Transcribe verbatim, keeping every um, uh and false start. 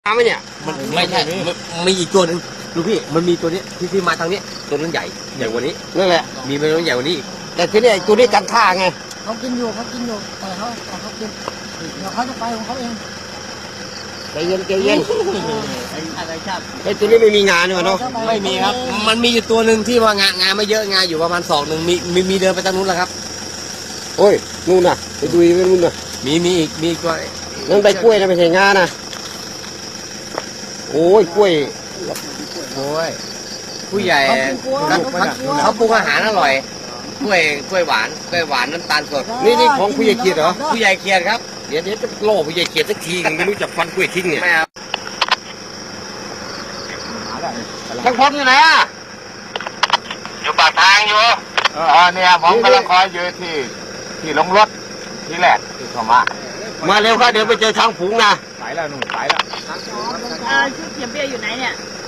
ไหมเนี่ยมันไม่ใช่มีอีกตัวหนึ่งดูพี่มันมีตัวนี้ที่ที่มาทางนี้ตัวนั้นใหญ่ใหญ่กว่านี้นั่นแหละมีมันใหญ่กว่านี้แต่ที่นี่ตัวนี้กันท่าไงเขากินอยู่เขากินอยู่แต่เขาแต่เขากินเดี๋ยวเขาจะไปของเขาเองใจเย็นใจเย็นอะไรครับไอ้ตัวนี้ไม่มีงานเนี่ยเนาะไม่มีครับมันมีอยู่ตัวหนึ่งที่ว่างานงานไม่เยอะงานอยู่ประมาณสองหนึ่งมีมีมีเดินไปทางนู้นแล้วครับโอ้ยนู่นน่ะไปดูอีกนู่นน่ะมีมีอีกมีกล้วยนั่นใบกล้วยนะไม่ใช่งานนะโอ้ยกล้วยโอ้ยผู้ใหญ่เขาปรุงอาหารอร่อยกล้วยกล้วยหวานกล้วยหวานน้ำตาลสดนี่นี่ของผู้ใหญ่เขียดเหรอผู้ใหญ่เขียดครับเดี๋ยวเดี๋ยวจะโล่ผู้ใหญ่เขียดสักทีไม่รู้จักฟันกล้วยทิ้งเนี่ยไม่เอาช่างพลอยู่ไหนอ่ะอยู่ปากทางอยู่เออเนี่ยผมกำลังคอยอยู่ที่ที่ลงรถที่แรกที่เข้ามามาเร็วครับเดี๋ยวไปเจอช้างฝูงนะไปแล้วหนุ่มไปแล้วเออชุดเขียนเบี้ยอยู่ไหนเนี่ย